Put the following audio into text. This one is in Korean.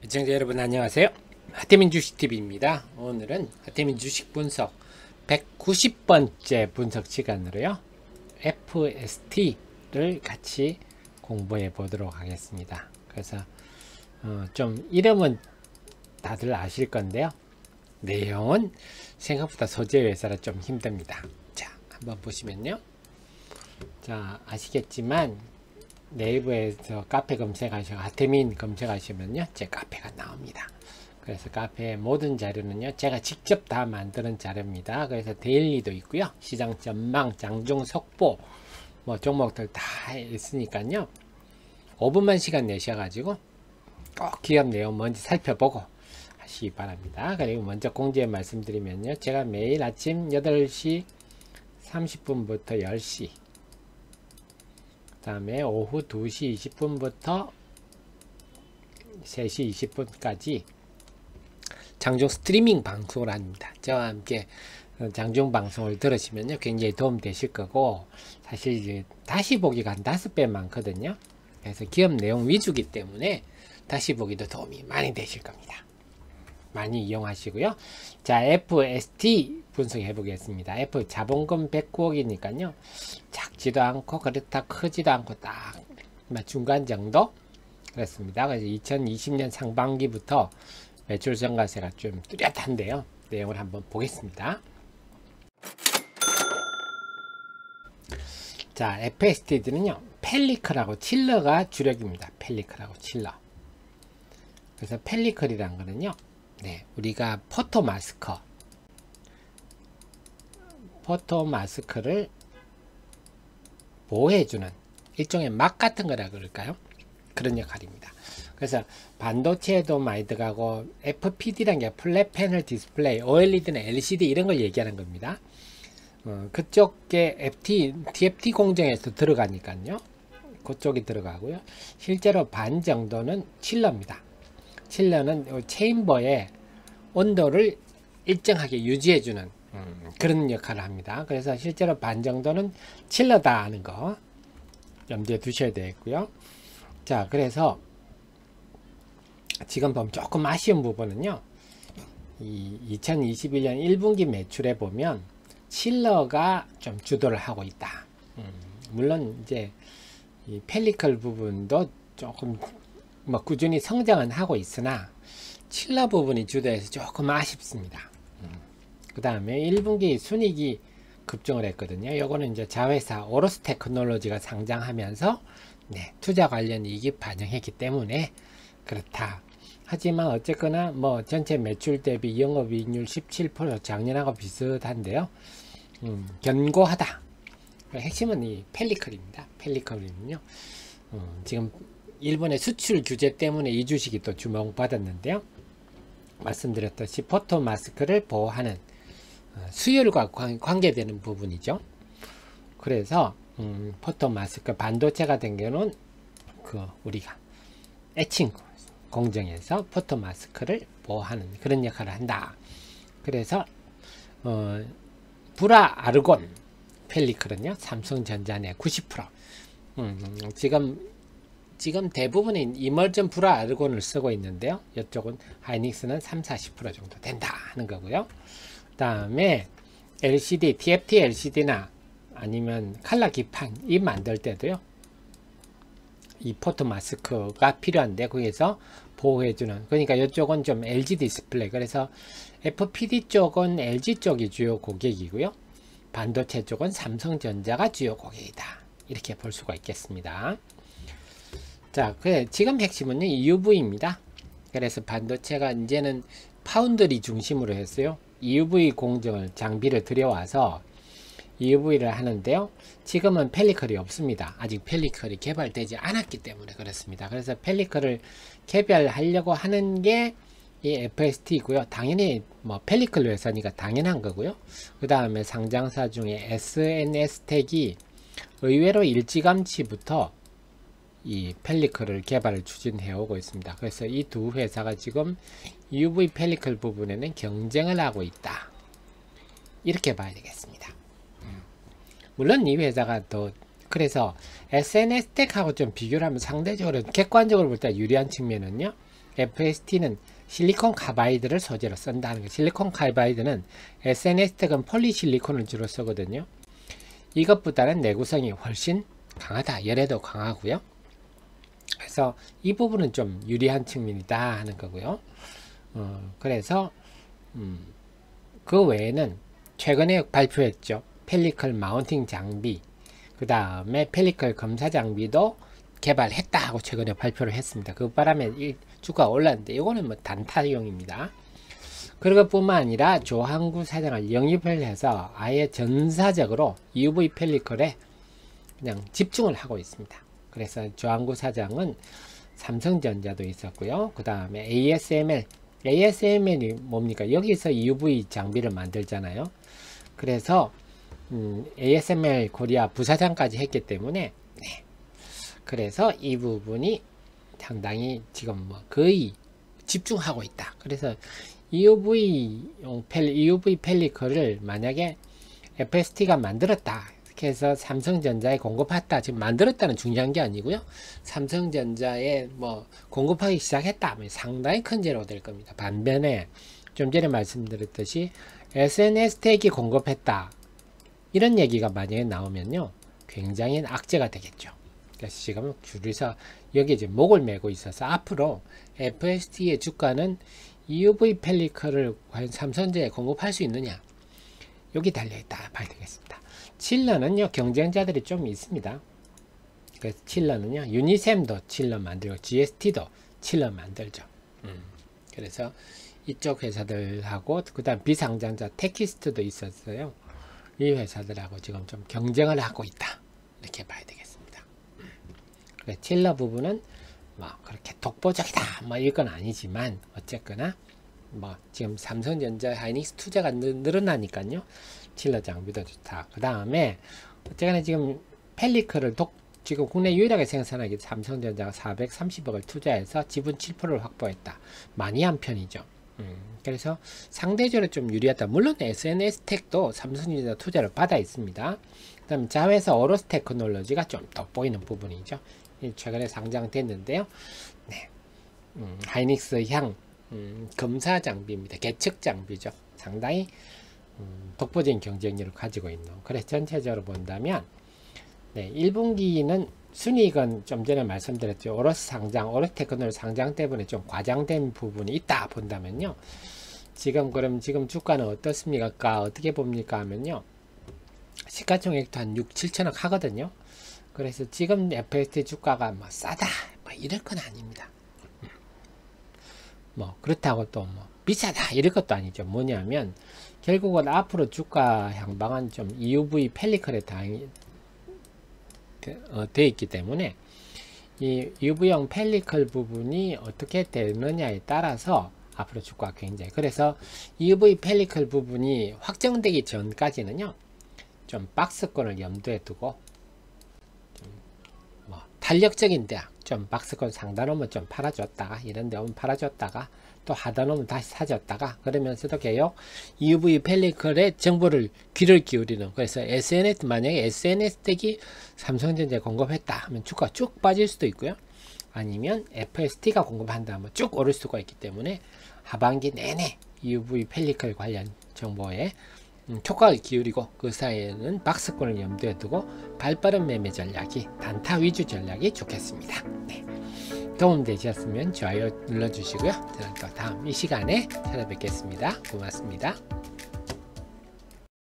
시청자 여러분 안녕하세요. 하태민 주식TV입니다. 오늘은 하태민 주식 분석 190번째 분석 시간으로요. FST를 같이 공부해 보도록 하겠습니다. 그래서 좀 이름은 다들 아실 건데요. 내용은 생각보다 소재 회사라 좀 힘듭니다. 자, 한번 보시면요. 자, 아시겠지만 네이버에서 카페 검색하셔서 하태민 검색하시면요 제 카페가 나옵니다. 그래서 카페의 모든 자료는요 제가 직접 다 만드는 자료입니다. 그래서 데일리도 있고요, 시장 전망, 장중 속보, 뭐 종목들 다 있으니까요 5분만 시간 내셔가지고 꼭 기업 내용 먼저 살펴보고 하시기 바랍니다. 그리고 먼저 공지에 말씀드리면요, 제가 매일 아침 8시 30분부터 10시, 그 다음에 오후 2시 20분부터 3시 20분까지 장중 스트리밍 방송을 합니다. 저와 함께 장중 방송을 들으시면요 굉장히 도움 되실 거고, 사실 이제 다시 보기가 한 5배 많거든요. 그래서 기업 내용 위주기 때문에 다시 보기도 도움이 많이 되실 겁니다. 많이 이용하시고요. 자, FST 분석해 보겠습니다. F 자본금 109억이니까요 작지도 않고 그렇다 크지도 않고 딱 중간 정도 그렇습니다. 그래서 2020년 상반기부터 매출 증가세가 좀 뚜렷한데요. 내용을 한번 보겠습니다. 자, FST들은요 펠리클하고 칠러가 주력입니다. 펠리클하고 칠러. 그래서 펠리클이란 거는요, 우리가 포토 마스크를 보호해주는 일종의 막 같은 거라 그럴까요? 그런 역할입니다. 그래서 반도체에도 많이 들어가고, FPD라는 게 플랫 패널 디스플레이, OLED나 LCD 이런 걸 얘기하는 겁니다. 그쪽에 TFT 공정에서 들어가니까요. 그쪽이 들어가고요. 실제로 반 정도는 칠러입니다. 칠러는 체인버의 온도를 일정하게 유지해주는 그런 역할을 합니다. 그래서 실제로 반 정도는 칠러다 하는 거 염두에 두셔야 되겠고요. 자, 그래서 지금 보면 조금 아쉬운 부분은요, 이 2021년 1분기 매출에 보면 칠러가 좀 주도를 하고 있다. 물론 이제 이 펠리클 부분도 조금 뭐 꾸준히 성장은 하고 있으나 칠러 부분이 주도해서 조금 아쉽습니다. 그 다음에 1분기 순이익이 급증을 했거든요. 요거는 이제 자회사 오로스 테크놀로지가 상장하면서 투자 관련 이익이 반영했기 때문에 그렇다. 하지만 어쨌거나 뭐 전체 매출 대비 영업이익률 17% 작년하고 비슷한데요. 견고하다. 핵심은 이 펠리클입니다. 펠리클은요 지금 일본의 수출 규제 때문에 이 주식이 또 주목받았는데요. 말씀드렸듯이 포토 마스크를 보호하는 수율과 관계되는 부분이죠. 그래서 포토 마스크 반도체 같은 경우는 우리가 에칭 공정에서 포토 마스크를 보호하는 그런 역할을 한다. 그래서 불화 아르곤 펠리클은요 삼성전자 내 90%. 지금 대부분의 이멀전 불화 아르곤을 쓰고 있는데요. 이쪽은 하이닉스는 30-40% 정도 된다 하는 거고요. 그 다음에 LCD, TFT LCD나 아니면 칼라 기판 이 만들 때도요 이 포토 마스크가 필요한데 거기에서 보호해주는, 그러니까 이쪽은 좀 LG 디스플레이, 그래서 FPD 쪽은 LG 쪽이 주요 고객이고요, 반도체 쪽은 삼성전자가 주요 고객이다, 이렇게 볼 수가 있겠습니다. 자, 지금 핵심은 EUV입니다. 그래서 반도체가 이제는 파운드리 중심으로 했어요. EUV 공정을 장비를 들여와서 EUV를 하는데요. 지금은 펠리클이 없습니다. 아직 펠리클이 개발되지 않았기 때문에 그렇습니다. 그래서 펠리클을 개발하려고 하는 게 이 FST이고요. 당연히 뭐 펠리클 회사니까 당연한 거고요. 그 다음에 상장사 중에 SNS텍이 의외로 일찌감치부터 이 펠리클을 개발을 추진해 오고 있습니다. 그래서 이 두 회사가 지금 UV 펠리클 부분에는 경쟁을 하고 있다, 이렇게 봐야 되겠습니다. 물론 이 회사가 더, 그래서 SNS텍하고 좀 비교를 하면 상대적으로 객관적으로 볼 때 유리한 측면은요, FST는 실리콘 카바이드를 소재로 쓴다는 거. 실리콘 카바이드는 SNS-텍은 폴리실리콘을 주로 쓰거든요. 이것보다는 내구성이 훨씬 강하다. 열에도 강하고요. 그래서 이 부분은 좀 유리한 측면이다 하는 거고요. 그래서 그 외에는 최근에 발표했죠. 펠리클 마운팅 장비, 그 다음에 펠리클 검사 장비도 개발했다 하고 최근에 발표를 했습니다. 그 바람에 이 주가가 올랐는데 이거는 뭐 단타용입니다. 그것 뿐만 아니라 조항구 사장을 영입을 해서 아예 전사적으로 EUV 펠리클에 그냥 집중을 하고 있습니다. 그래서 조항구 사장은 삼성전자도 있었고요. 그 다음에 ASML이 뭡니까? 여기서 EUV 장비를 만들잖아요. 그래서 ASML 코리아 부사장까지 했기 때문에 네. 그래서 이 부분이 상당히 지금 뭐 거의 집중하고 있다. 그래서 EUV 펠리클을 만약에 FST가 만들었다. 이렇게 해서 삼성전자에 공급했다. 지금 만들었다는 중요한 게 아니고요. 삼성전자에 뭐 공급하기 시작했다. 상당히 큰 재료가 될 겁니다. 반면에 좀 전에 말씀드렸듯이 SNS-텍이 공급했다. 이런 얘기가 만약에 나오면요. 굉장히 악재가 되겠죠. 그래서 지금 줄에서 여기 이제 목을 메고 있어서 앞으로 FST의 주가는 EUV 펠리클을 과연 삼성전자에 공급할 수 있느냐, 여기 달려있다 봐야 되겠습니다. 칠러는요 경쟁자들이 좀 있습니다. 그래서 칠러는요 유니셈도 칠러 만들고 GST도 칠러 만들죠. 그래서 이쪽 회사들하고 그 다음 비상장자 테키스트도 있었어요. 이 회사들하고 지금 좀 경쟁을 하고 있다, 이렇게 봐야 되겠습니다. 칠러 부분은 뭐 그렇게 독보적이다 뭐 이건 아니지만 어쨌거나 뭐 지금 삼성전자 하이닉스 투자가 늘어나니까요 칠러 장비도 좋다. 그 다음에 어쨌거나 지금 펠리클을 지금 국내 유일하게 생산하기 삼성전자가 430억을 투자해서 지분 7%를 확보했다. 많이 한 편이죠. 그래서 상대적으로 좀 유리하다. 물론 SNS-텍도 삼성전자 투자를 받아 있습니다. 그 다음에 자회사 오로스 테크놀로지가 좀 돋보이는 부분이죠. 최근에 상장됐는데요. 네. 하이닉스 향 검사 장비입니다. 계측 장비죠. 상당히 독보적인 경쟁력을 가지고 있는. 그래서 전체적으로 본다면 네, 1분기는 순이익은 좀 전에 말씀드렸죠. 오로스 테크놀로지 상장 때문에 좀 과장된 부분이 있다 본다면요. 그럼 지금 주가는 어떻습니까? 어떻게 봅니까? 하면요. 시가총액도 한 6, 7천억 하거든요. 그래서 지금 FST 주가가 뭐 싸다 뭐 이럴 건 아닙니다. 뭐 그렇다고 또 뭐 비싸다 이럴 것도 아니죠. 뭐냐면 결국은 앞으로 주가 향방은 좀 EUV 펠리클에 되어 있기 때문에 이 UV형 펠리클 부분이 어떻게 되느냐에 따라서 앞으로 주가가 굉장히, 그래서 UV 펠리클 부분이 확정되기 전까지는요 좀 박스권을 염두에 두고 뭐 탄력적인 대학 좀 박스권 상단 오면 좀 팔아줬다가 이런 데 오면 팔아줬다가 또 하단 오면 다시 사줬다가 그러면서도 계속 EUV 펠리클에 정보를 귀를 기울이는. 그래서 만약에 SNS-텍이 삼성전자에 공급했다 하면 주가 쭉 빠질 수도 있고요. 아니면 FST가 공급한다 하면 쭉 오를 수가 있기 때문에 하반기 내내 EUV 펠리클 관련 정보에 촉각을 기울이고 그 사이에는 박스권을 염두에 두고 발빠른 매매 전략이, 단타 위주 전략이 좋겠습니다. 네. 도움되셨으면 좋아요 눌러주시고요. 저는 또 다음 이 시간에 찾아뵙겠습니다. 고맙습니다.